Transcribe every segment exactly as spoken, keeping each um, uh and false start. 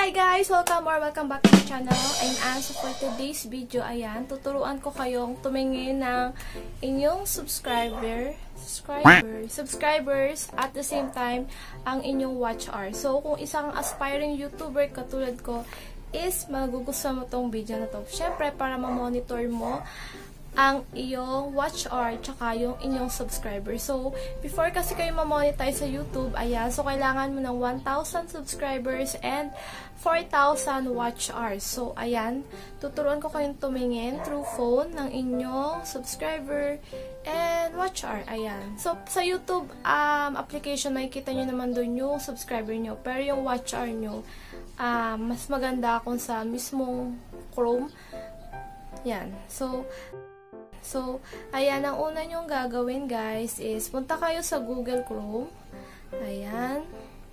Hi guys! Welcome or welcome back to my channel. And as for today's video, ayan, tuturuan ko kayong tumingin ng inyong subscriber, subscriber, subscribers at the same time, ang inyong watch hour. So, kung isang aspiring YouTuber katulad ko is magugustuhan mo tong video na to. Syempre, para ma-monitor mo ang iyong watch hour tsaka yung inyong subscriber. So, before kasi kayo ma-monetize sa YouTube, ayan, so kailangan mo ng one thousand subscribers and four thousand watch hours. So, ayan, tuturuan ko kayong tumingin through phone ng inyong subscriber and watch hour. Ayan. So, sa YouTube um, application, makikita nyo naman doon yung subscriber nyo. Pero yung watch hour nyo, um, mas maganda kung sa mismong Chrome. Yan. So, So, ayan, ang una nyong gagawin, guys, is punta kayo sa Google Chrome. Ayan.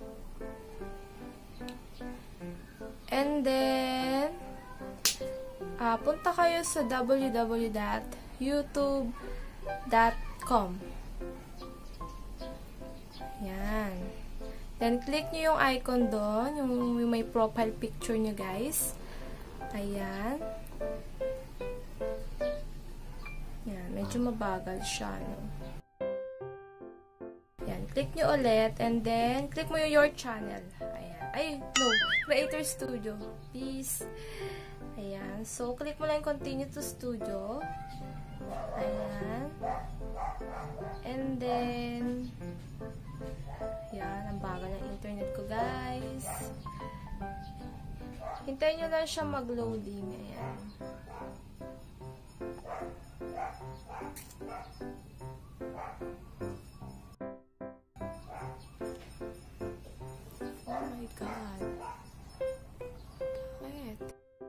And then, uh, punta kayo sa w w w dot youtube dot com. Ayan. Then, click nyo yung icon doon, yung, yung may profile picture nyo, guys. Ayan. Yan, medyo mabagal siya, no? Yan, click nyo ulit, and then, click mo yung your channel. Ayan. Ay, no, Creator Studio. Please. Ayan. So, click mo lang continue to studio. Ayan. And then, yan, ang bagal ng internet ko, guys. Hintayin nyo lang siya mag-loading. Ayan. Oh my God. Bakit?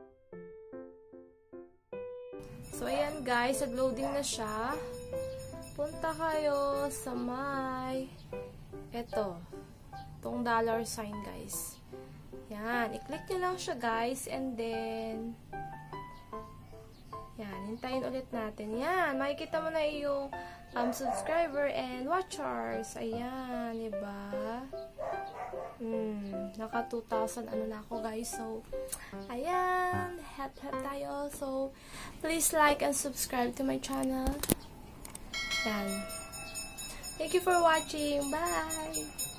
So, ayan guys, nag-loading na siya. Punta kayo sa may eto. Itong dollar sign, guys. Yan. I-click nyo lang siya, guys. And then, yan. Hintayin ulit natin. Yan. Makikita mo na yung um, subscriber and watchers. Ayan. Diba? Hmm. Naka two thousand ano na ako, guys. So, ayan. Hat-hat tayo. So, please like and subscribe to my channel. Yan. Thank you for watching. Bye!